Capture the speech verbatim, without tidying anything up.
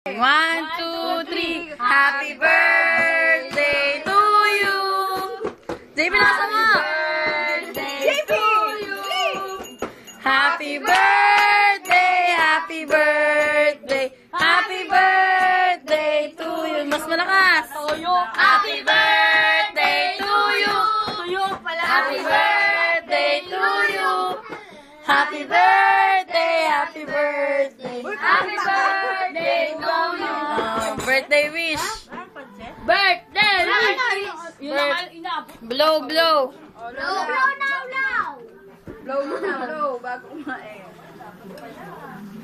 One, two, three. Happy birthday to you. J P, nasa mo? J P! Happy birthday, happy birthday, happy birthday to you. Mas malakas. Happy birthday to you. Happy birthday to you. Happy birthday, happy birthday. Happy birthday to you. Uh, birthday wish. Birthday wish. Blow, blow. Blow now, now. Blow mo na, blow, bago kumain.